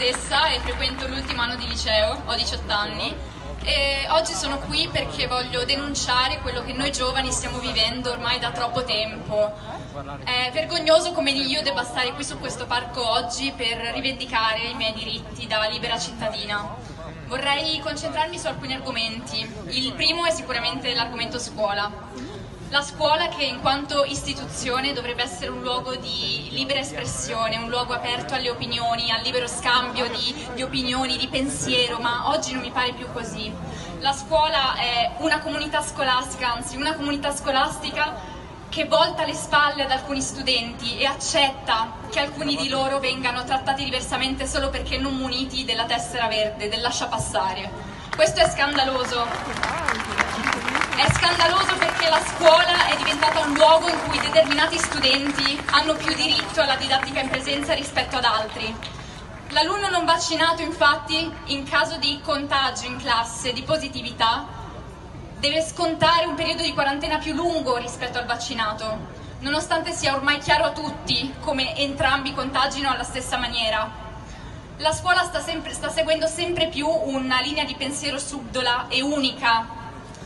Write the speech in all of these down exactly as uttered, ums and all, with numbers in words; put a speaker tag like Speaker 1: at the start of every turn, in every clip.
Speaker 1: Tessa e frequento l'ultimo anno di liceo, ho diciotto anni e oggi sono qui perché voglio denunciare quello che noi giovani stiamo vivendo ormai da troppo tempo. È vergognoso come io debba stare qui su questo palco oggi per rivendicare i miei diritti da libera cittadina. Vorrei concentrarmi su alcuni argomenti. Il primo è sicuramente l'argomento scuola. La scuola che in quanto istituzione dovrebbe essere un luogo di libera espressione, un luogo aperto alle opinioni, al libero scambio di, di opinioni, di pensiero, ma oggi non mi pare più così. La scuola è una comunità scolastica, anzi una comunità scolastica che volta le spalle ad alcuni studenti e accetta che alcuni di loro vengano trattati diversamente solo perché non muniti della tessera verde, del lasciapassare. Questo è scandaloso. È scandaloso perché la scuola è diventata un luogo in cui determinati studenti hanno più diritto alla didattica in presenza rispetto ad altri. L'alunno non vaccinato, infatti, in caso di contagio in classe, di positività, deve scontare un periodo di quarantena più lungo rispetto al vaccinato, nonostante sia ormai chiaro a tutti come entrambi contagino alla stessa maniera. La scuola sta, sempre, sta seguendo sempre più una linea di pensiero subdola e unica,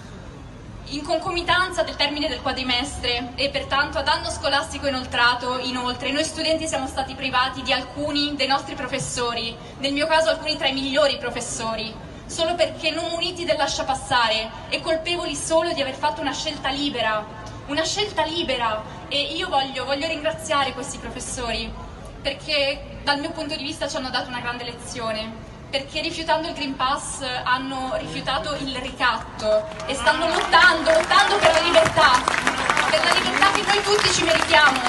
Speaker 1: in concomitanza del termine del quadrimestre e pertanto ad anno scolastico inoltrato. Inoltre noi studenti siamo stati privati di alcuni dei nostri professori, nel mio caso alcuni tra i migliori professori, solo perché non muniti del lasciapassare e colpevoli solo di aver fatto una scelta libera, una scelta libera e io voglio, voglio ringraziare questi professori perché dal mio punto di vista ci hanno dato una grande lezione. Perché rifiutando il Green Pass hanno rifiutato il ricatto e stanno lottando, lottando per la libertà, per la libertà che noi tutti ci meritiamo.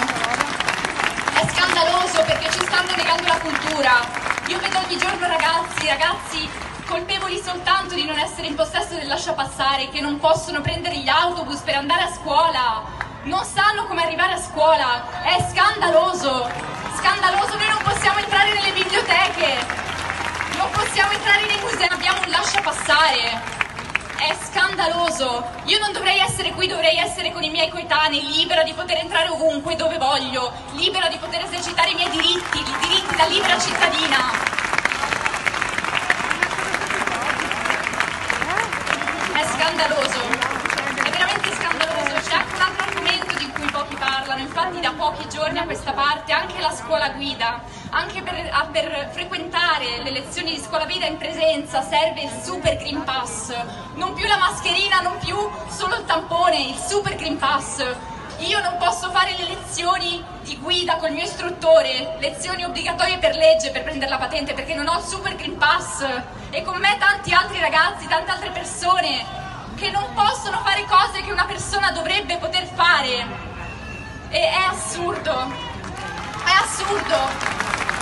Speaker 1: È scandaloso perché ci stanno negando la cultura. Io vedo ogni giorno ragazzi, ragazzi colpevoli soltanto di non essere in possesso del lasciapassare, che non possono prendere gli autobus per andare a scuola, non sanno come arrivare a scuola. È scandaloso, scandaloso, noi non possiamo entrare nelle biblioteche. Non possiamo entrare nei musei, abbiamo un lasciapassare. È scandaloso. Io non dovrei essere qui, dovrei essere con i miei coetanei, libera di poter entrare ovunque, dove voglio, libera di poter esercitare i miei diritti, i diritti da libera cittadina. È scandaloso. È veramente scandaloso. C'è anche un altro argomento di cui pochi parlano, infatti da pochi giorni a questa parte anche la scuola guida, anche per, a, per frequentare le lezioni di scuola guida in presenza serve il Super Green Pass, non più la mascherina, non più solo il tampone, il Super Green Pass. Io non posso fare le lezioni di guida col mio istruttore, lezioni obbligatorie per legge per prendere la patente perché non ho il Super Green Pass e con me tanti altri ragazzi, tante altre persone che non possono fare cose che una persona dovrebbe poter fare. E è assurdo, è assurdo.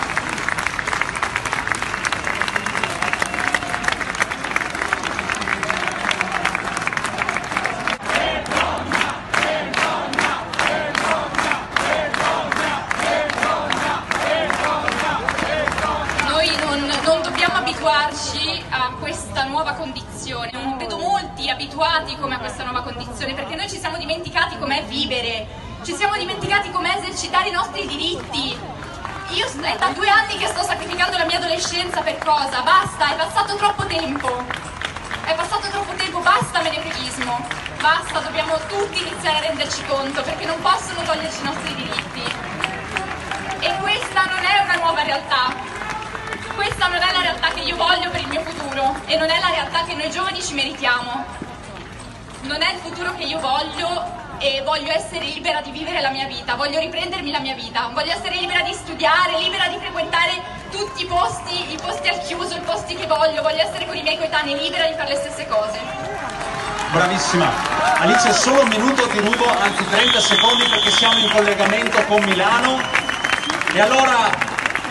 Speaker 1: A questa nuova condizione, non vedo molti abituati come a questa nuova condizione perché noi ci siamo dimenticati com'è vivere, ci siamo dimenticati com'è esercitare i nostri diritti. Io è da due anni che sto sacrificando la mia adolescenza per cosa? Basta, è passato troppo tempo, è passato troppo tempo, basta menefreghismo, basta, dobbiamo tutti iniziare a renderci conto perché non possono toglierci i nostri diritti. E questa non è una nuova realtà. Questa non è la realtà che io voglio per il mio futuro e non è la realtà che noi giovani ci meritiamo. Non è il futuro che io voglio e voglio essere libera di vivere la mia vita, voglio riprendermi la mia vita, voglio essere libera di studiare, libera di frequentare tutti i posti, i posti al chiuso, i posti che voglio, voglio essere con i miei coetanei, libera di fare le stesse cose.
Speaker 2: Bravissima. Alice, solo un minuto ti rubo, anzi trenta secondi perché siamo in collegamento con Milano e allora...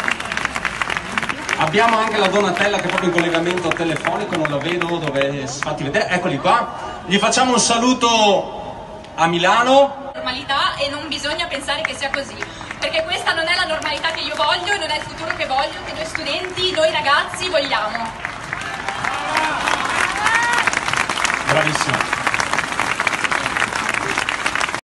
Speaker 2: abbiamo anche la Donatella che è proprio in collegamento telefonico, non la vedo, dove fatti vedere, eccoli qua. Gli facciamo un saluto a Milano.
Speaker 1: Normalità e non bisogna pensare che sia così, perché questa non è la normalità che io voglio e non è il futuro che voglio, che noi studenti, noi ragazzi vogliamo.
Speaker 2: Bravissima.